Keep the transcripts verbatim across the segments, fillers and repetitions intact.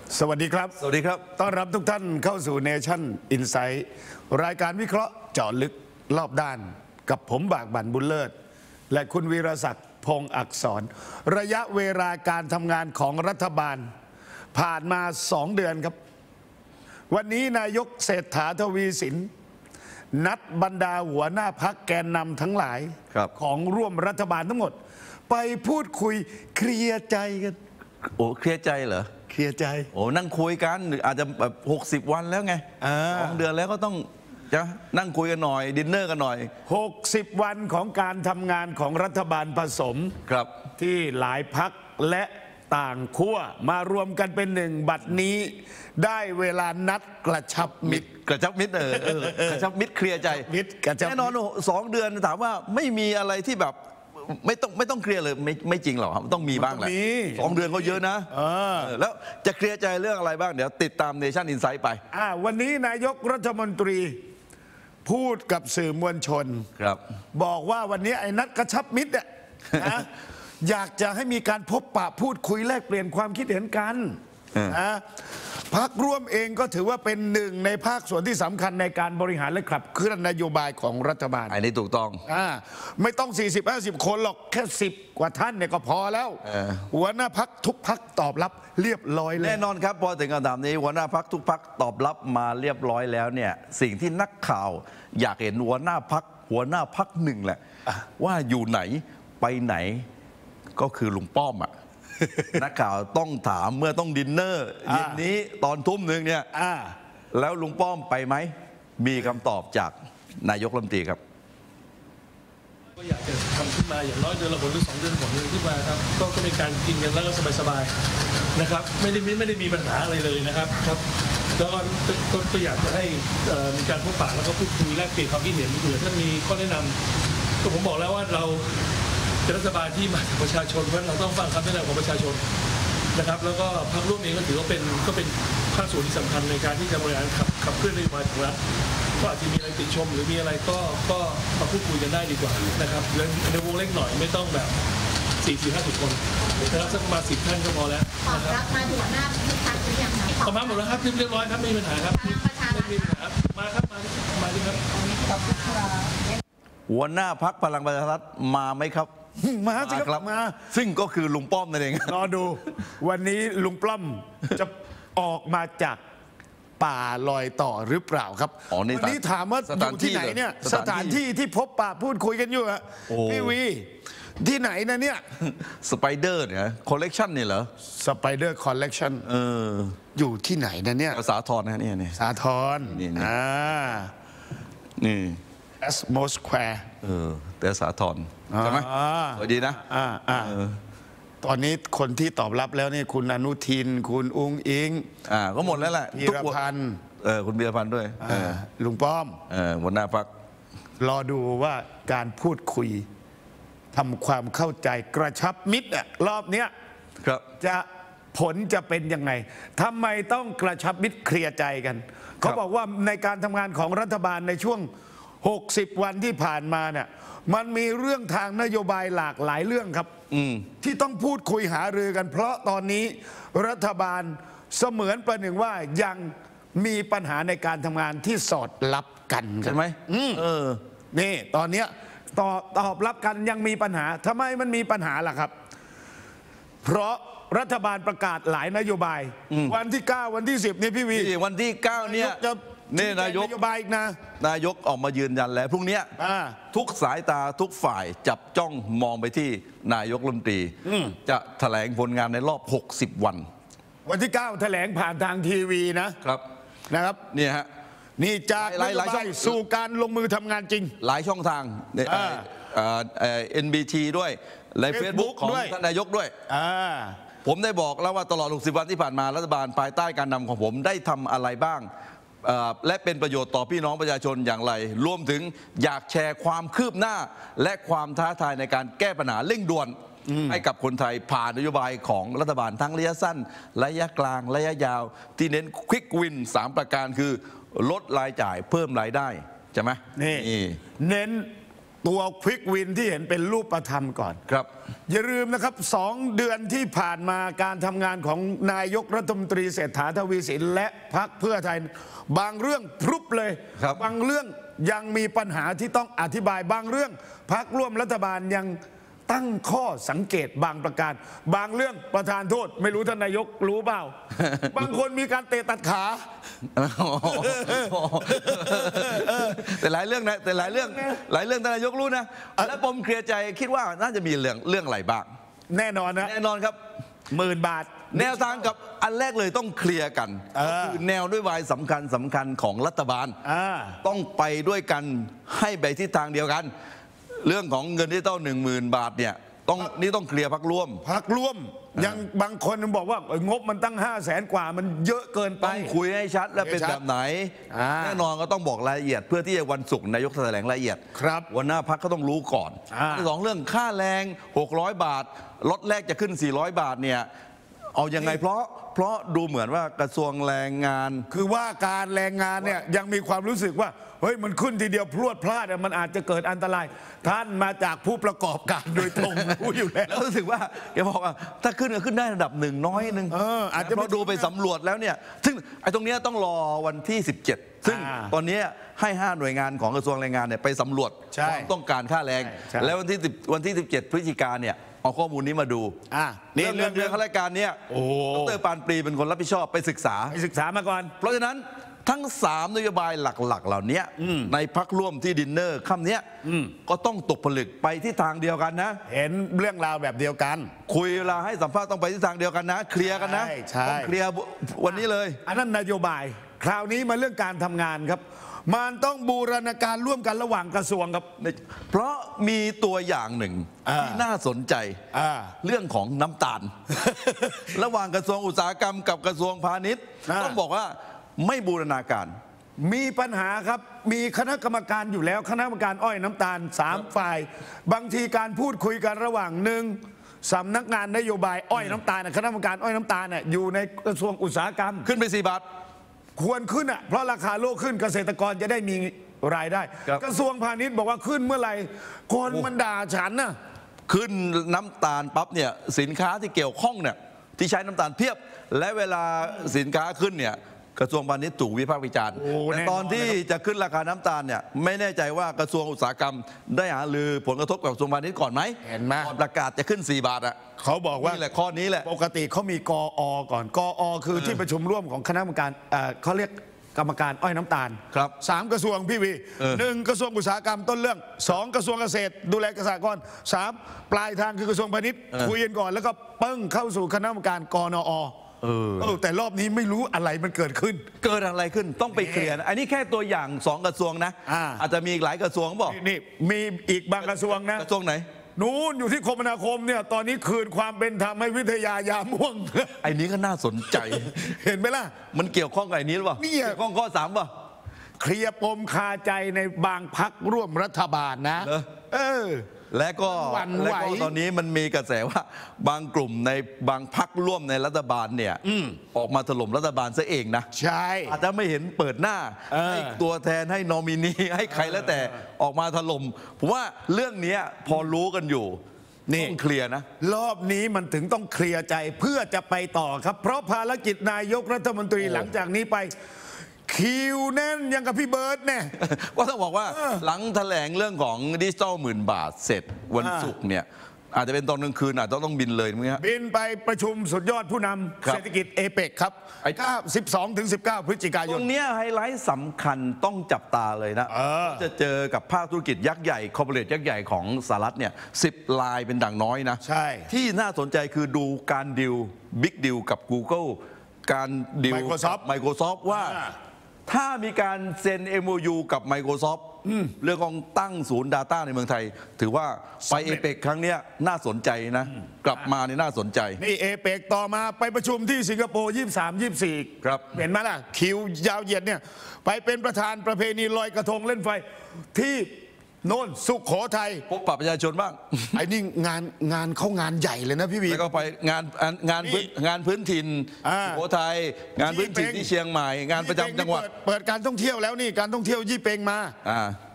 สวัสดีครับสวัสดีครับต้อนรับทุกท่านเข้าสู่ Nation Insight รายการวิเคราะห์เจาะลึกรอบด้านกับผมบากบั่นบุญเลิศและคุณวีรศักดิ์พงษ์อักษรระยะเวลาการทำงานของรัฐบาลผ่านมาสองเดือนครับวันนี้นายกเศรษฐาทวีสินนัดบรรดาหัวหน้าพรรคแกนนำทั้งหลายของร่วมรัฐบาลทั้งหมดไปพูดคุยเคลียร์ใจกันโอ้เคลียร์ใจเหรอเคลียร์ใจโอ้นั่งคุยกันอาจจะแบบหกสิบวันแล้วไงสองเดือนแล้วก็ต้องจะนั่งคุยกันหน่อยดินเนอร์กันหน่อยหกสิบวันของการทำงานของรัฐบาลผสมครับที่หลายพรรคและต่างขั้วมารวมกันเป็นหนึ่งบัดนี้ได้เวลานัดกระชับมิตรกระชับมิตรเออกระชับมิตรเคลียร์ใจแน่นอนสองเดือนถามว่าไม่มีอะไรที่แบบไม่ต้องไม่ต้องเคลียร์เลยไม่ไม่จริงหรอกครับต้องมีบ้างแหละสองเดือนก็เยอะนะแล้วจะเคลียร์ใจเรื่องอะไรบ้างเดี๋ยวติดตาม Nation Insight ไปวันนี้นายกรัฐมนตรีพูดกับสื่อมวลชนครับบอกว่าวันนี้ไอ้นัดกระชับมิตรเนี่ยนะอยากจะให้มีการพบปะพูดคุยแลกเปลี่ยนความคิดเห็นกันนะพรรคร่วมเองก็ถือว่าเป็นหนึ่งในภาคส่วนที่สำคัญในการบริหารและขับเคลื่อนนโยบายของรัฐบาลอันนี้ถูกต้องอ่าไม่ต้อง สี่สิบห้าสิบ คนหรอกแค่สิบกว่าท่านเนี่ยก็พอแล้วหัวหน้าพรรคทุกพรรคตอบรับเรียบร้อยแล้วแน่นอนครับพอถึงคำถามนี้หัวหน้าพรรคทุกพรรคตอบรับมาเรียบร้อยแล้วเนี่ยสิ่งที่นักข่าวอยากเห็นหัวหน้าพรรคหัวหน้าพรรคหนึ่งแหละว่าอยู่ไหนไปไหนก็คือลุงป้อมอ่ะนักข่าวต้องถามเมื่อต้องดินเนอร์เย็นนี้ตอนทุ่มหนึ่งเนี่ยแล้วลุงป้อมไปไหมมีคำตอบจากนายกรัฐมนตรีครับก็อยากจะทำขึ้นมาอย่างน้อยเดือนละหนหรือสองเดือนผลขึ้นมาครับก็ก็เป็นการกินกันแล้วก็สบายๆนะครับไม่ได้ไม่ได้มีปัญหาอะไรเลยนะครับครับแล้วก็ก็อยากจะให้มีการพบปะแล้วก็พูดคุยแลกเปลี่ยนความคิดเห็นเผื่อถ้ามีข้อแนะนำก็ผมบอกแล้วว่าเราเป็นรัฐบาลที่มาจากประชาชนเพราะเราต้องฟังคำแนะนำของประชาชนนะครับแล้วก็พรรคร่วมเองก็ถือว่าเป็นก็เป็นภาคส่วนที่สำคัญในการที่จะบริหารขับขับเคลื่อนนโยบายของรัฐก็อาจจะมีอะไรติชมหรือมีอะไรก็ก็มาพูดคุยกันได้ดีกว่านะครับในวงเล็กหน่อยไม่ต้องแบบสี่สี่ห้าสิบคนนะครับสักประมาณสิบท่านก็พอแล้วนะครับมาถึงหน้าทุกท่านหรือยังคะประมาณหมดแล้วครับเรียบร้อยครับไม่มีปัญหาครับไม่มีปัญหามาครับมามาดีครับหัวหน้าพรรคพลังประชารัฐมาไหมครับมาสิครับมาซึ่งก็คือลุงป้อมนั่นเองรอดูวันนี้ลุงป้อมจะออกมาจากป่าลอยต่อหรือเปล่าครับวันนี้ถามว่าอยู่ที่ไหนเนี่ยสถานที่ที่พบปะพูดคุยกันอยู่อะพี่วีที่ไหนนะเนี่ยสไปเดอร์เนี่ยคอลเลกชันนี่เหรอสไปเดอร์คอลเลกชันเอออยู่ที่ไหนนะเนี่ยสาทรนะเนี่ยนี่สาทรนี่อ่านี่แอสโมสแควร์เออแต่สาทรใช่ไหมสวยดีนะอ่าอ่าตอนนี้คนที่ตอบรับแล้วนี่คุณอนุทินคุณอุ้งอิงอ่าก็หมดแล้วแหละพีรพันธ์เออคุณพีรพันธ์ด้วยลุงป้อมเออหัวหน้าพรรครอดูว่าการพูดคุยทำความเข้าใจกระชับมิตรอะรอบเนี้ยจะผลจะเป็นยังไงทำไมต้องกระชับมิตรเคลียร์ใจกันเขาบอกว่าในการทำงานของรัฐบาลในช่วงหกสิบวันที่ผ่านมาเนี่ยมันมีเรื่องทางนโยบายหลากหลายเรื่องครับที่ต้องพูดคุยหารือกันเพราะตอนนี้รัฐบาลเสมือนประหนึ่งว่ายังมีปัญหาในการทำงานที่สอดรับกันใช่ไหมเออนี่ตอนนี้ตอบตอบรับกันยังมีปัญหาทำไมมันมีปัญหาล่ะครับเพราะรัฐบาลประกาศหลายนโยบายวันที่เก้าวันที่สิบนี่พี่วีวันที่เก้าเนี่ยนี่นายกนโยบายอีกนะนายกออกมายืนยันแล้วพรุ่งนี้ทุกสายตาทุกฝ่ายจับจ้องมองไปที่นายกรัฐมนตรีจะแถลงผลงานในรอบหกสิบวันวันที่เก้าแถลงผ่านทางทีวีนะครับนะครับนี่ฮะนี่จากนโยบายสู่การลงมือทำงานจริงหลายช่องทางเอ็นบีทีด้วยและเฟซบุ๊กของท่านนายกด้วยผมได้บอกแล้วว่าตลอดหกสิบวันที่ผ่านมารัฐบาลภายใต้การนำของผมได้ทำอะไรบ้างและเป็นประโยชน์ต่อพี่น้องประชาชนอย่างไรรวมถึงอยากแชร์ความคืบหน้าและความท้าทายในการแก้ปัญหาเร่งด่วนให้กับคนไทยผ่านนโยบายของรัฐบาลทั้งระยะสั้นระยะกลางระยะยาวที่เน้นควิกวินสามประการคือลดรายจ่ายเพิ่มรายได้ใช่ไหมนี่เน้นตัวควิกวินที่เห็นเป็นรูปธรรมก่อนครับอย่าลืมนะครับสองเดือนที่ผ่านมาการทำงานของนายกรัฐมนตรีเศรษฐาทวีสินและพรรคเพื่อไทยบางเรื่องพรุบเลยครับบางเรื่องยังมีปัญหาที่ต้องอธิบายบางเรื่องพรรคร่วมรัฐบาลยังตั้งข้อสังเกตบางประการ บางเรื่องประธานโทษไม่รู้ท่านนายกรู้เปล่า บางคนมีการเตะตัดขาแต่หลายเรื่องนะแต่หลายเรื่องหลายเรื่องท่านนายกรู้นะและปมเคลียร์ใจคิดว่าน่าจะมีเรื่องเรื่องอะไรบ้างแน่นอนนะแน่นอนครับหมื่นบาทแนวทางกับอันแรกเลยต้องเคลียร์กันเออก็คือแนวด้วยวายสำคัญสำคัญของรัฐบาลอ่าต้องไปด้วยกันให้ไปทิศทางเดียวกัน เรื่องของเงินดิจิตอลหนึ่งหมื่นบาทเนี่ยต้องนี่ต้องเคลียร์พักร่วมพักร่วมยังบางคนบอกว่าเอ้ยงบมันตั้งห้าแสนกว่ามันเยอะเกินไปต้องคุยให้ชัดและเป็นแบบไหนอ่าแน่นอนก็ต้องบอกรายละเอียด เพื่อที่จะวันศุกร์นายกแถลงรายละเอียดครับวันหน้าพักก็ต้องรู้ก่อนอ่าที่สองเรื่องค่าแรงหกร้อยบาทลดแรกจะขึ้นสี่ร้อยบาทเนี่ยเอายังไงเพราะเพราะดูเหมือนว่ากระทรวงแรงงานคือว่าการแรงงานเนี่ยยังมีความรู้สึกว่าเฮ้ยมันขึ้นทีเดียวพรวดพลาดอะมันอาจจะเกิดอันตราย ท่านมาจากผู้ประกอบการโดยตรง รู้อยู่แล้วแล้วรู้สึกว่าแกบอกว่าถ้าขึ้นก็ขึ้นได้ระดับหนึ่งน้อยหนึ่งเอออาจจะเพราะดูไปสำรวจแล้วเนี่ยซึ่งไอ้ตรงเนี้ยต้องรอวันที่สิบเจ็ดซึ่งอ่าตอนเนี้ยให้ห้าหน่วยงานของกระทรวงแรงงานเนี่ยไปสำรวจใช่ความต้องการค่าแรงใช่แล้ววันที่สิบวันที่สิบเจ็ดพฤศจิกาเนี่ยเอาข้อมูลนี้มาดูอ่ะเรื่องเงินเดือนข้าราชการเนี่ยโอ้ดรปานปรีเป็นคนรับผิดชอบไปศึกษาไปศึกษามาก่อนเพราะฉะนั้นทั้งสามนโยบายหลักๆ เหล่านี้ในพักร่วมที่ดินเนอร์ค่ำเนี้ยก็ต้องตกผลึกไปที่ทางเดียวกันนะเห็นเรื่องราวแบบเดียวกันคุยเวลาให้สัมภาษณ์ต้องไปที่ทางเดียวกันนะ เคลียร์กันนะใช่ใช่ต้องเคลียร์วันนี้เลยอันนั้นนโยบาย คราวนี้มาเรื่องการทำงานครับ มันต้องบูรณาการร่วมกันระหว่างกระทรวงครับเพราะมีตัวอย่างหนึ่งอ่าที่น่าสนใจอ่าเรื่องของน้ำตาล ระหว่างกระทรวงอุตสาหกรรมกับกระทรวงพาณิชย์อ่าต้องบอกว่าไม่บูรณาการมีปัญหาครับ มีคณะกรรมการอยู่แล้ว คณะกรรมการอ้อยน้ำตาลสามฝ่าย บางทีการพูดคุยกันระหว่างหนึ่งสำนักงานนโยบายอ้อยน้ำตาลน่ะคณะกรรมการอ้อยน้ำตาลน่ะอยู่ในกระทรวงอุตสาหกรรมขึ้นไปสี่บาทควรขึ้นอ่ะเพราะราคาโลกขึ้นเกษตรกรจะได้มีรายได้ครับกระทรวงพาณิชย์บอกว่าขึ้นเมื่อไหร่คนมันด่าฉันน่ะขึ้นน้ำตาลปั๊บเนี่ยสินค้าที่เกี่ยวข้องเนี่ยที่ใช้น้ำตาลเพียบ และเวลาสินค้าขึ้นเนี่ยกระทรวงพาณิชย์ถูกวิพากษ์วิจารณ์โอ้แต่แน่นอนตอนที่จะขึ้นราคาน้ำตาลเนี่ยไม่แน่ใจว่ากระทรวงอุตสาหกรรม ได้หารือผลกระทบกับกระทรวงพาณิชย์ก่อนไหมเห็นไหมก่อนประกาศจะขึ้นสี่บาทอ่ะเขาบอกว่านี่แหละข้อนี้แหละปกติเขามีกออก่อนกออคือที่ประชุมร่วมของคณะกรรมการเอ่อเขาเรียกกรรมการอ้อยน้ำตาลครับสามกระทรวงพี่วีเออหนึ่งกระทรวงอุตสาหกรรมต้นเรื่องสองกระทรวงเกษตร ดูแลเกษตรกรสามปลายทางคือกระทรวงพาณิชย์คุยกันก่อนแล้วก็ปึ้งเข้าสู่คณะกรรมการกนอเออเออแต่รอบนี้ไม่รู้อะไรมันเกิดขึ้นเกิดอะไรขึ้นต้องไปเคลียร์นะอันนี้แค่ตัวอย่างสองกระทรวงนะอ่าอาจจะมีอีกหลายกระทรวงบอกนี่มีอีกบางกระทรวงนะกระทรวงไหนนู้นอยู่ที่คมนาคมเนี่ยตอนนี้คืนความเป็นธรรมให้วิทยายาม่วงไอ้นี้ก็น่าสนใจเห็นไหมล่ะมันเกี่ยวข้องกับไอ้นี้หรือเปล่าเนี่ยเกี่ยวข้องข้อสามป่ะเคลียร์ปมคาใจในบางพักร่วมรัฐบาลนะเหรอเออและก็หวั่นไหวและก็ตอนนี้มันมีกระแสว่า บางกลุ่มในบางพักร่วมในรัฐบาลเนี่ยออกมาถล่มรัฐบาลซะเองนะใช่อาจจะไม่เห็นเปิดหน้าเออให้ตัวแทนให้นอมินี ให้ใครแล้วแต่ออกมาถล่มผมว่าเรื่องเนี้ยพอรู้กันอยู่นี่ต้องเคลียร์นะรอบนี้มันถึงต้องเคลียร์ใจเพื่อจะไปต่อครับ เพราะภารกิจนายกรัฐมนตรีโอ้หลังจากนี้ไป คิวแน่นยังกับพี่เบิร์ตเนี่ยก็ต้องบอกว่าหลังแถลงเรื่องของดิจิตอลหมื่นบาทเสร็จวันอ่าศุกร์เนี่ยอาจจะเป็นตอนกลางคืนอาจจะต้องบินเลยมั้งฮะบินไปประชุมสุดยอดผู้นำครับเศรษฐกิจเอเปกครับไอ้สิบสองถึงสิบเก้า พฤศจิกายตรนงเนี้ยไฮไลท์สำคัญต้องจับตาเลยนะเออจะเจอกับภาคธุรกิจยักษ์ใหญ่คอร์ปอเรทยักษ์ใหญ่ของสหรัฐเนี่ยสิบลายเป็นดังน้อยนะใช่ที่น่าสนใจคือดูการดิวบิ๊กดิวกับ Google การดิว Microsoft Microsoft ว่าอ่าถ้ามีการเซ็น เอ็ม โอ ยู กับ Microsoft เรื่องของตั้งศูนย์ Data ในเมืองไทย ถือว่าไปเอเปกครั้งเนี้ยน่าสนใจนะ กลับมานี่น่าสนใจนี่เอเปกต่อมาไปประชุมที่สิงคโปร์ยี่สิบสาม ยี่สิบสี่ครับเห็นไหมล่ะ คิวยาวเหยียดเนี่ย ไปเป็นประธานประเพณีลอยกระทงเล่นไฟ ที่โน่นสุขโขทัยพบปะประชาชนบ้างไอ้นี่งานงานเขางานใหญ่เลยนะพี่วีแล้วก็ไปงานงานพื้นงานพื้นถิ่นอ่าสุโขทัยงานพื้นถิ่นที่เชียงใหม่ งานประจำจังหวัดเปิดเปิดการท่องเที่ยวแล้วนี่การท่องเที่ยวยี่เปงมาอ่า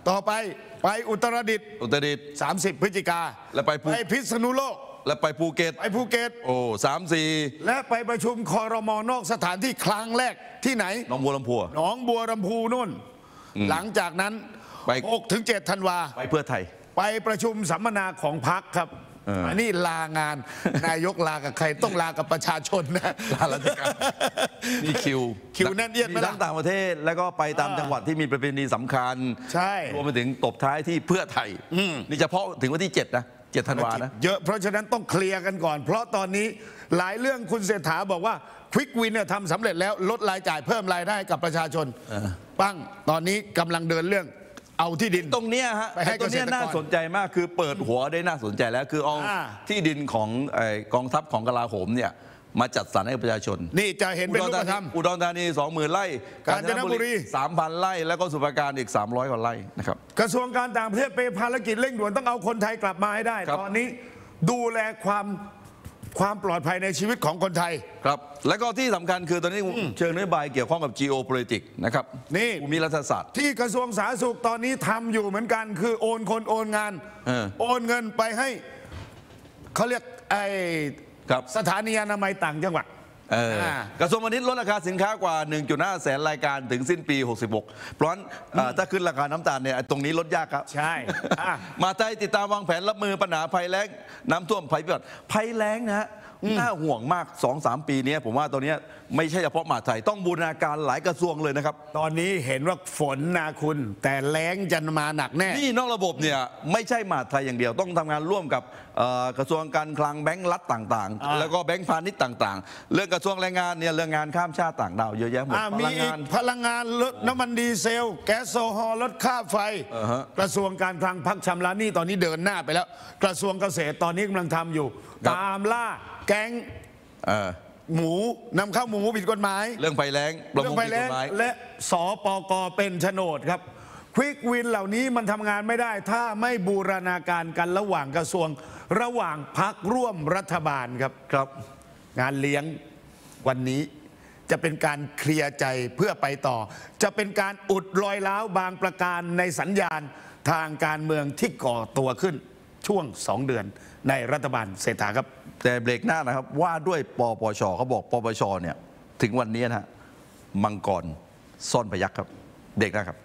ต่อไปไปอุตรดิตถ์อุตรดิตถ์สามสิบพฤศจิกาแล้วไปภูไปพิษณุโลกแล้วไปภูเก็ตไปภูเก็ตโอ้สามสี่และไปประชุมคอรมอนอกสถานที่ครั้งแรกที่ไหนหนองบัวลำพูหนองบัวลำพูนู่น หลังจากนั้นไปหกถึงเจ็ดธันวาไปเพื่อไทยไปประชุมสัมมนาของพรรคครับเอออัอันนี้ลางาน นายกลากับใครต้องลากับประชาชนนะลาราชการ มีคิวคิวแน่นเอียดไหมมีล่ะทั้งต่างประเทศแล้วก็ไปตามอ่าจังหวัดที่มีประเพณีสำคัญใช่รวมไปถึงตบท้ายที่เพื่อไทยนี่เฉพาะถึงวันที่เจ็ดนะเจ็ดธันวานะเยอะเพราะฉะนั้นต้องเคลียร์กันก่อน เพราะตอนนี้หลายเรื่องคุณเศรษฐาบอกว่าควิกวินเนี่ยทำสำเร็จแล้วลดรายจ่ายเพิ่มรายได้กับประชาชนปั้งตอนนี้กำลังเดินเรื่องเอาที่ดินตรงเนี้ยฮะไปให้ตรงเนี้ยเกษตรกรน่าสนใจมากคือเปิดหัวได้น่าสนใจแล้วคือเอาอ่าที่ดินของไอ้กองทัพของกลาโหมเนี่ยมาจัดสรรให้ประชาชนนี่จะเห็นเป็นรูปธรรมอุดรธานีสองหมื่นไร่กาญจนบุรีสามพันไร่แล้วก็สมุพรปราการอีกสามร้อยกว่าไร่นะครับกระทรวงการต่างประเทศเป็นภารกิจเร่งด่วนต้องเอาคนไทยกลับมาให้ได้ครับตอนนี้ดูแลความความปลอดภัยในชีวิตของคนไทยครับแล้วก็ที่สำคัญคือตอนนี้เชิงนโยบายเกี่ยวข้องกับ geopolitics นะครับนี่ภูมิรัฐศาสตร์ที่กระทรวงสาธารณสุขตอนนี้ทำอยู่เหมือนกัน คือโอนคนโอนงานเออโอนเงินไปให้เขาเรียกไอครับสถานีอนามัยต่างจังหวัดเอออ่ากระทรวงพาณิชย์ลดราคาสินค้ากว่า หนึ่งจุดห้า แสนรายการถึงสิ้นปี หกสิบหก เพราะฉะนั้นเอ่อถ้าขึ้นราคาน้ำตาลเนี่ยตรงนี้ลดยากครับใช่อ่ะมาไทยติดตามวางแผนรับมือปัญหาภัยแล้งน้ำท่วมภัยพิบัติภัยแล้งนะฮะน่าห่วงมาก สองสาม ปีนี้ผมว่าตอนนี้ไม่ใช่เฉพาะมหาดไทยต้องบูรณาการหลายกระทรวงเลยนะครับตอนนี้เห็นว่าฝนนาคุณ แต่แล้งจะมาหนักแน่นี่นอกระบบเนี่ยไม่ใช่มหาดไทยอย่างเดียวต้องทำงานร่วมกับเอ่อกระทรวงการคลังแบงก์รัฐต่างอ่าๆ แล้วก็แบงก์พาณิชย์ต่างๆ เรื่องกระทรวงแรงงานเนี่ยเรื่องงานข้ามชาติต่างดาวเยอะแยะหมดอ่ะพมีลังอีงาก นพลังงานลดน้ำมันดีเซล แก๊สโซฮอล์ลดค่าไฟอ่าฮะกระทรวงการคลังพักชำระหนี้ตอนนี้เดินหน้าไปแล้ว กระทรวงเกษตรตอนนี้กำลังทำอยู่ครับตามล่าแก๊งเออหมูนำเข้าหมูผิดกฎหมายเรื่องภัยแล้งประเรื่มอง งผิไปดกแล้ฎงหมายและสปกเป็นโฉนดครับควิกวินเหล่านี้มันทำงานไม่ได้ ถ้าไม่บูรณาการกันระหว่างกระทรวงระหว่างพักร่วมรัฐบาลครับครับงานเลี้ยงวันนี้จะเป็นการเคลียร์ใจเพื่อไปต่อ จะเป็นการอุดรอยร้าวบางประการในสัญญาณทางการเมืองที่ก่อตัวขึ้นช่วงสองเดือนในรัฐบาลเศรษฐาครับแต่เบรกหน้านะครับว่าด้วยปปชเขาบอกปปชเนี่ยถึงวันนี้นะฮะมังกรซ่อนพยัคฆ์ครับเบรกหน้าครับ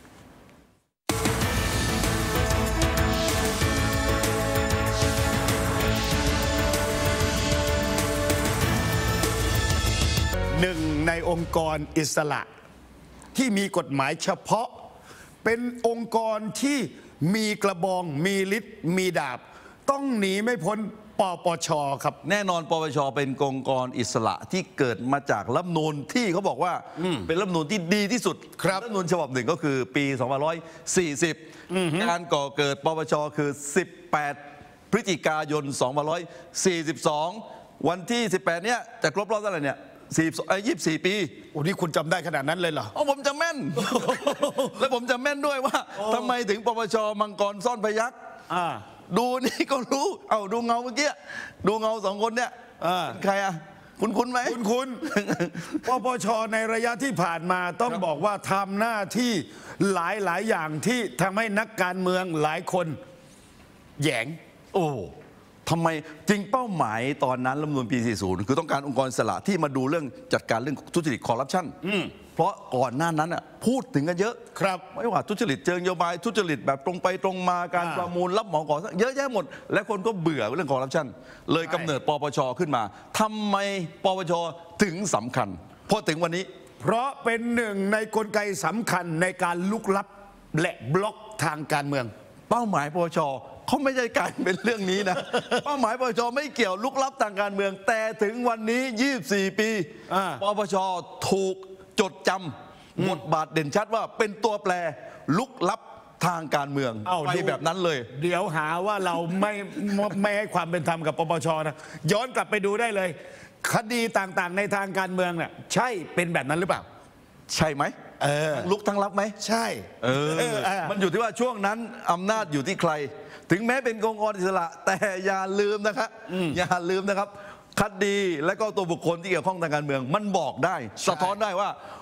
หนึ่งในองค์กรอิสระที่มีกฎหมายเฉพาะเป็นองค์กรที่มีกระบองมีฤทธิ์มีดาบ ต้องหนีไม่พ้นปปชครับแน่นอนปปชเป็นองค์กรอิสระที่เกิดมาจากรัฐธรรมนูญที่เขาบอกว่าเป็นรัฐธรรมนูญที่ดีที่สุดครับฐธรรมนูญฉบับหนึ่งก็คือปี สองพันห้าร้อยสี่สิบ การก่อเกิดปปชคือ สิบแปด พฤศจิกายน สองพันห้าร้อยสี่สิบสอง วันที่ สิบแปด เนี้ยจะครบรอบเท่าไหร่เนี่ยยี่สิบสี่ ปีโอ้นี่คุณจำได้ขนาดนั้นเลยเหรออ๋อผมจะแม่น และผมจะแม่นด้วยว่าทำไมถึงปปชมังกรซ่อนพยัคฆ์อ่าดูนี่ก็รู้ เอาดูเงาเมื่อกี้ ดูเงาสองคนเนี่ยอ่าเป็นใครอ่ะ คุณคุณไหมคุณคุณ ปปชในระยะที่ผ่านมาต้องบอกว่าทำหน้าที่หลายหลายอย่างที่ทำให้นักการเมืองหลายคนแหยงโอ้ทำไมจริงเป้าหมายตอนนั้นรัฐธรรมนูญปี สี่สิบ คือต้องการองค์กรอิสระที่มาดูเรื่องจัดการเรื่องทุจริตคอร์รัปชันเพราะก่อนหน้านั้นอ่ะพูดถึงกันเยอะครับไม่ว่าทุจริตเชิงนโยบายทุจริตแบบตรงไปตรงมาการอ่าประมูลรับเหมาก่อสร้างเยอะแยะหมด และคนก็เบื่อเรื่องคอร์รัปชันเลยกำเนิดปปชขึ้นมาทำไมปปชถึงสำคัญพอถึงวันนี้เพราะเป็นหนึ่งในกลไกสำคัญในการลุกลับและบล็อกทางการเมืองเป้าหมายปปชเขาไม่ใช่การเป็นเรื่องนี้นะ เป้าหมายปปชไม่เกี่ยวลุกลับทางการเมือง แต่ถึงวันนี้ ยี่สิบสี่ ปีอ่าปปชถูกจดจำบทบาทเด่นชัดว่าเป็นตัวแปรลุกลับทางการเมืองเอ้าไปดูแบบนั้นเลยเดี๋ยวหาว่าเราไม่ไม่ไม่ให้ความเป็นธรรมกับปปชนะย้อนกลับไปดูได้เลย คดีต่างๆในทางการเมืองเนี่ยใช่เป็นแบบนั้นหรือเปล่าใช่ไหมเออทั้งลุกทั้งรับไหมใช่เออเออเออมันอยู่ที่ว่าช่วงนั้นอำนาจอยู่ที่ใคร ถึงแม้เป็นองค์กรอิสระ แต่อย่าลืมนะครับอย่าลืมนะครับ คดีและก็ตัวบุคคลที่เกี่ยวข้องทางการเมือง มันบอกได้ สะท้อนได้ว่า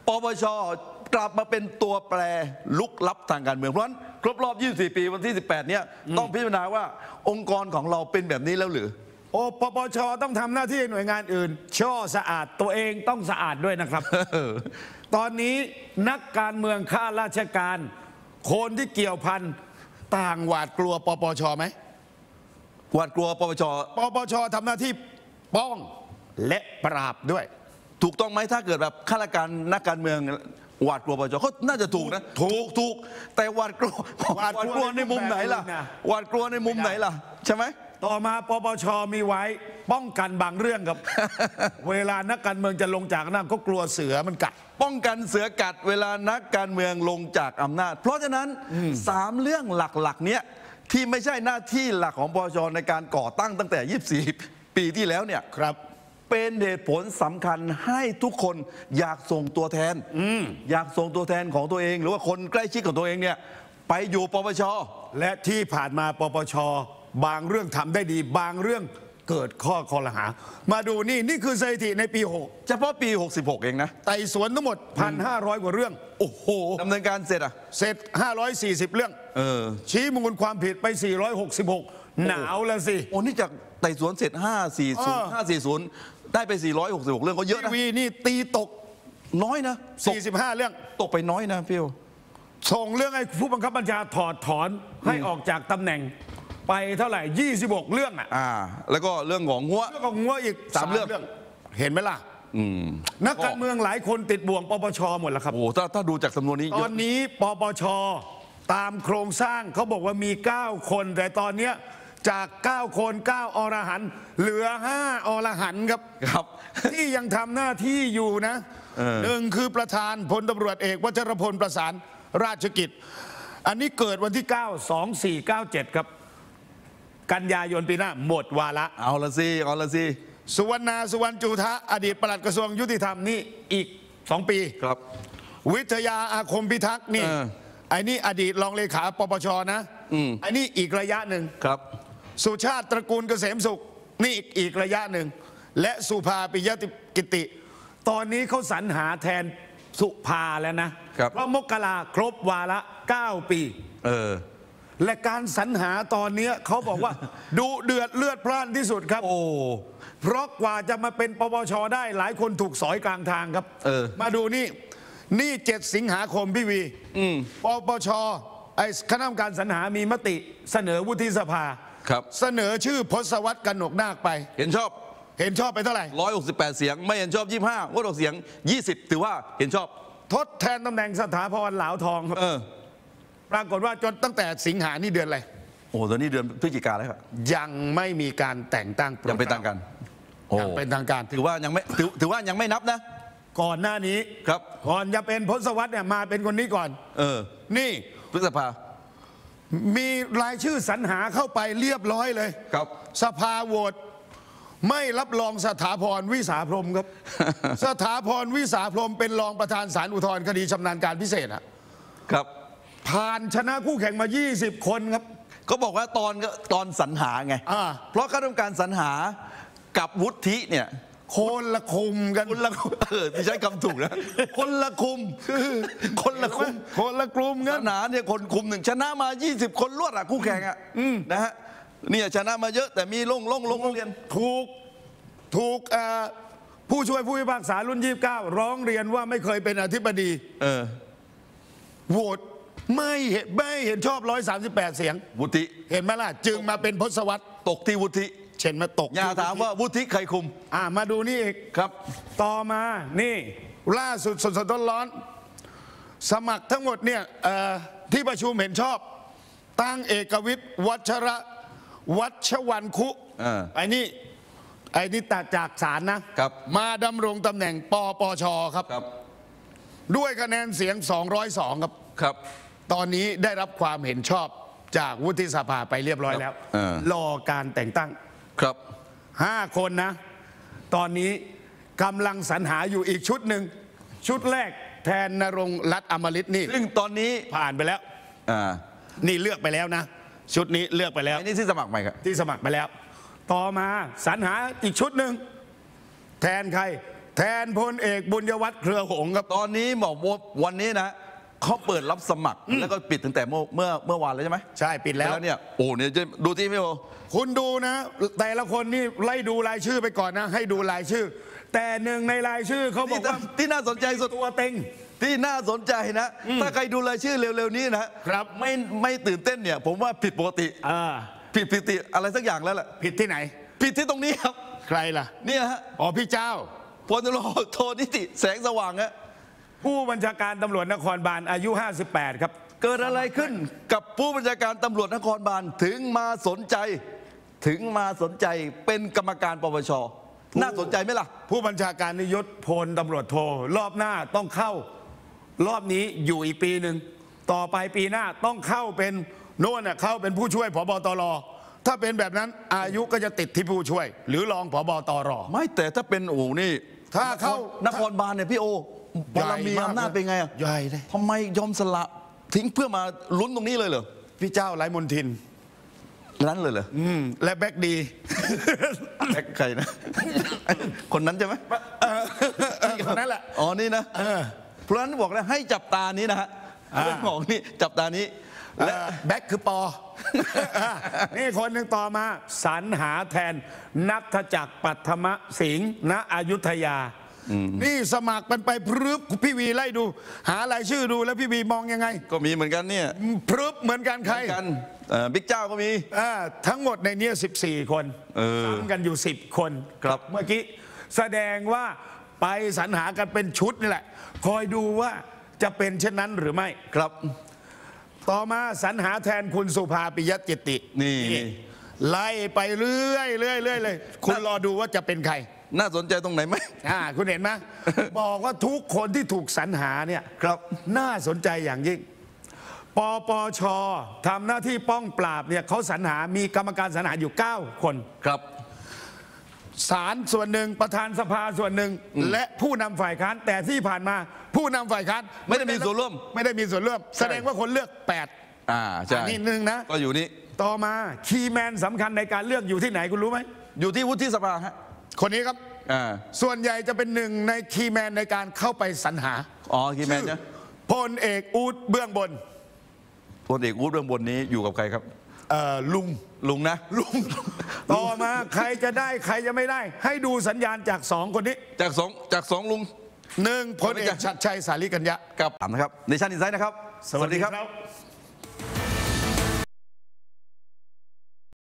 ปปชกลับมาเป็นตัวแปรลุกลับทางการเมืองเพราะฉะนั้นครบรอบยี่สิบสี่ปีวันที่สิบแปดเนี่ยต้องพิจารณาว่าองค์กรของเราเป็นแบบนี้แล้วหรือโอ้ปปชต้องทำหน้าที่หน่วยงานอื่นช่อสะอาดตัวเองต้องสะอาดด้วยนะครับ ตอนนี้นักการเมืองข้าราชการคนที่เกี่ยวพันต่างหวาดกลัวปปชไหมหวาดกลัวปปชปปชทำหน้าที่ป้องและปราบด้วยถูกต้องไหมถ้าเกิดแบบข้าราชการนักการเมืองหวาดกลัวปปชเขาน่าจะถูกนะถูกถูกแต่หวาดกลัวหวาดกลัวในมุมไหนล่ะหวาดกลัวในมุมไหนล่ะใช่ไหมต่อมาปปชมีไว้ป้องกันบางเรื่องครับ เวลานักการเมืองจะลงจากอำนาจก็กลัวเสือมันกัดป้องกันเสือกัดเวลานักการเมืองลงจากอำนาจเพราะฉะนั้นสามเรื่องหลักๆเนี้ยที่ไม่ใช่หน้าที่หลักของปปชในการก่อตั้งตั้งแต่ยี่สิบสี่ปีที่แล้วเนี่ยครับเป็นเหตุผลสำคัญให้ทุกคนอยากส่งตัวแทนอยากส่งตัวแทนของตัวเองหรือว่าคนใกล้ชิดของตัวเองเนี่ยไปอยู่ปปชและที่ผ่านมาปปชบางเรื่องทำได้ดีบางเรื่องเกิดข้อคอรหามาดูนี่นี่คือสถิติในปีหกเฉพาะปีหกสิบหกเองนะไต่สวนทั้งหมด หนึ่งพันห้าร้อย กว่าเรื่องโอ้โหดำเนินการเสร็จอ่ะเสร็จห้าร้อยสี่สิบเรื่องเออชี้มูลความผิดไปสี่ร้อยหกสิบหกหนาวแล้วสิโอ้นี่จากไต่สวนเสร็จห้าสี่ศูนย์ ห้าสี่ศูนย์ได้ไปสี่ร้อยหกสิบหกเรื่องก็เยอะนะวีนี่ตีตกน้อยนะสี่สิบห้าเรื่องตกไปน้อยนะพี่ส่งเรื่องให้ผู้บังคับบัญชาถอดถอนให้ออกจากตำแหน่งไปเท่าไหร่ยี่สิบหกเรื่องอ่ะอ่าแล้วก็เรื่องของงัวเรื่องของงัวอีกสามเรื่องเห็นไหมล่ะนักการเมืองหลายคนติดบ่วงปปชหมดแล้วครับโอ้ถ้าถ้าดูจากจำนวนนี้ตอนนี้ปปชตามโครงสร้างเขาบอกว่ามีเก้าคนแต่ตอนนี้จากเก้าคนเก้าอรหันต์เหลือห้าอรหันต์ครับครับที่ยังทำหน้าที่อยู่นะหนึ่งคือประธานพลตำรวจเอกวชรพลประสานราชกิจอันนี้เกิดวันที่เก้า สองสี่เก้าเจ็ดครับกันยายนปีหน้าหมดวาระเอาละสิเอาละสิสุวรรณาสุวรรณจูทะอดีตปลัดกระทรวงยุติธรรมนี่อีกสองปีครับวิทยาอาคมพิทักษ์นี่ไอ้นี่อดีตรองเลขาปปชนะไอ้นี่อีกระยะหนึ่งครับสุชาติตระกูลเกษมสุขนี่อีกระยะหนึ่งและสุภาปิยกิติตอนนี้เขาสรรหาแทนสุภาแล้วนะเพราะมกราครบวาระเก้าปีเออและการสรรหาตอนนี้เขาบอกว่า ดุเดือดเลือดพล่านที่สุดครับโอ้เพราะกว่าจะมาเป็นปปชได้หลายคนถูกสอยกลางทางครับเออมาดูนี่นี่เจ็ดสิงหาคมพี่วีปปชไอ้คณะกรรมการสรรหามีมติเสนอวุฒิสภาครับเสนอชื่อพศวรรษกนกนาคไปเห็นชอบเห็นชอบไปเท่าไหร่ร้อยหกสิบแปดเสียงไม่เห็นชอบยี่สิบห้างดออกเสียงยี่สิบถือว่าเห็นชอบทดแทนตำแหน่งสถาพรเหลาทองครับปรากฏว่าจนตั้งแต่สิงหานี่เดือนอะไรโอ้ตอนนี้เดือนพฤศจิกาแล้วครับยังไม่มีการแต่งตั้งยังเป็นทางการยังเป็นทางการถือว่ายังไม่ถือถือว่ายังไม่นับนะก่อนหน้านี้ครับก่อนจะเป็นพศวรรษเนี่ยมาเป็นคนนี้ก่อนเออนี่พฤษภามีรายชื่อสรรหาเข้าไปเรียบร้อยเลยครับสภาโหวตไม่รับรองสถาพรวิสาพรหมครับ สถาพรวิสาพรหมเป็นรองประธานศาลอุทธรณ์คดีชำนาญการพิเศษอะครับผ่านชนะคู่แข่งมายี่สิบคนครับเขาบอกว่าตอนตอนสรรหาไงเพราะคณะกรรมการสรรหากับวุฒิเนี่ยคนละคุมกันคนละเออที่ใช้คำถูกนะคนละคุมคนละคุมคนละกลุ่มสรรหาเนี่ยคนคุมหนึ่งชนะมายี่สิบคนรวดอะคู่แข่งอะนะฮะเนี่ยชนะมาเยอะแต่มีลงลงลงเรียนถูกถูกผู้ช่วยผู้พิพากษารุ่นยี่สิบเก้าร้องเรียนว่าไม่เคยเป็นอธิบดีเออโหวตไม่เห็นไม่เห็นชอบร้อยสามสิบแปดเสียงวุฒิเห็นไหมล่ะจึงมาเป็นพศวรรษตกที่วุฒิเช่นมาตกอย่าถามว่าวุฒิใครคุมอ่ามาดูนี่อีกครับต่อมานี่ล่าสุดสดๆร้อนๆสมัครทั้งหมดเนี่ยที่ประชุมเห็นชอบตั้งเอกวิทย์วัชระวัชวันคุไอ้นี่ไอ้นี่ตัดจากศาลนะครับมาดำรงตำแหน่งปปชครับด้วยคะแนนเสียงสองร้อยสองครับครับตอนนี้ได้รับความเห็นชอบจากวุฒิสภาไปเรียบร้อยแล้วรอการแต่งตั้งครับห้าคนนะตอนนี้กำลังสรรหาอยู่อีกชุดหนึ่งชุดแรกแทนณรงค์รัตน์อมฤตนี่ซึ่งตอนนี้ผ่านไปแล้วนี่เลือกไปแล้วนะชุดนี้เลือกไปแล้วนี่ที่สมัครใหม่ครับที่สมัครไปแล้วต่อมาสรรหาอีกชุดหนึ่งแทนใครแทนพลเอกบุญยวัฒน์เครือหงส์ครับตอนนี้บอกว่าวันนี้นะเขาเปิดรับสมัครแล้วก็ปิดตั้งแต่เมื่อเมื่อเมื่อวานแล้วใช่ไหมใช่ปิดแล้วเนี่ยโอ้เนี่ยจะดูที่พี่โอคุณดูนะ แต่ละคนนี่ไล่ดูรายชื่อไปก่อนนะ ให้ดูรายชื่อ แต่หนึ่งในรายชื่อเขาบอกว่าที่น่าสนใจสุดตัวเต็งที่น่าสนใจนะ ถ้าใครดูรายชื่อเร็วๆนี้นะครับไม่ไม่ตื่นเต้นเนี่ย ผมว่าผิดปกติอ่าผิดผิดผิดอะไรสักอย่างแล้วแหละผิดที่ไหนผิดที่ตรงนี้ครับใครล่ะเนี่ยฮะอ๋อพี่เจ้าพลตำรวจโทนิติแสงสว่างฮะผู้บัญชาการตำรวจนครบาลอายุ ห้าสิบแปด ครับเกิดอะไรขึ้นกับผู้บัญชาการตำรวจนครบาลถึงมาสนใจ ถึงมาสนใจเป็นกรรมการปปชน่าสนใจไหมล่ะผู้บัญชาการนิยศพลตำรวจโทรอบหน้าต้องเข้า รอบนี้อยู่อีกปีหนึ่งต่อไปปีหน้าต้องเข้าเป็นโน่นน่ะเข้าเป็นผู้ช่วยผบตรถ้าเป็นแบบนั้นอายุก็จะติดที่ผู้ช่วย หรือรองผบตรไม่แต่ถ้าเป็นโอ้นี่ถ้าเข้านครบาลเนี่ยพี่โอบารมีอำนาจเป็นไงอะใหญ่เลยทำไมยอมสละทิ้งเพื่อมาลุ้นตรงนี้เลยเหรอพี่เจ้าไร้มนทินนั้นเลยเหรออืมและแบ็กดีแท็กใครนะ คนนั้นใช่ไหมคนนั้นแหละอ๋อนี่นะเออเพราะฉะนั้นบอกแล้วให้จับตานี้นะฮะอ่าเรื่องของนี่จับตานี้และแบ็คคือปอ นี่คนหนึ่งต่อมาสรรหาแทนนัทจักรปัทมสิงห์ณอยุธยา นี่สมัครมันไปพรึบพี่วีไล่ดู หารายชื่อดูแล้วพี่วีมองยังไงก็มีเหมือนกันเนี่ยพรึบเหมือนกันใครเหมือนกันเอ่อบิ๊กเจ้าก็มีอ่าทั้งหมดในเนี้สิบสี่คนเออซ้ำกันอยู่สิบคนครับเมื่อกี้แสดงว่าไปสรรหากันเป็นชุดนี่แหละ คอยดูว่าจะเป็นเช่นนั้นหรือไม่ครับต่อมาสรรหาแทนคุณสุภาปิยะจิตตินี่ไล่ไปเรื่อยเรื่อยเรื่อยเลย คุณรอดูว่าจะเป็นใครน่าสนใจตรงไหนไหมอ่าคุณเห็นไหม บอกว่าทุกคนที่ถูกสรรหาเนี่ยครับน่าสนใจอย่างยิ่งปปชทำหน้าที่ป้องปราบเนี่ยเขาสรรหามีกรรมการสรรหาอยู่ เก้า คนครับศาลส่วนหนึ่งประธานสภาส่วนหนึ่งและผู้นำฝ่ายค้านแต่ที่ผ่านมาผู้นำฝ่ายค้านไม่ได้มีส่วนร่วมไม่ได้มีส่วนร่วม แสดงว่าคนเลือกแปดอ่าใช่อันนี้หนึ่งนะก็อยู่นี่ต่อมาคีย์แมนสำคัญในการเลือกอยู่ที่ไหนคุณรู้ไหมอยู่ที่วุฒิสภาฮะคนนี้ครับอ่าส่วนใหญ่จะเป็นหนึ่งในคีย์แมนในการเข้าไปสรรหาอ๋อคีย์แมนเนี่ยพลเอกอูดเบื้องบนพลเอกอู๊ดเบื้องบนนี้อยู่กับใครครับเอ่อลุงลุงนะลุง ต่อมาใครจะได้ใครจะไม่ได้ ให้ดูสัญญาณจากสองคนนี้จากสองจากสองลุงหนึ่งพลเอกชัดชัยสาลีกัญญะกับถามนะครับในชั้นอินไซด์นะครับสวัสดีครับ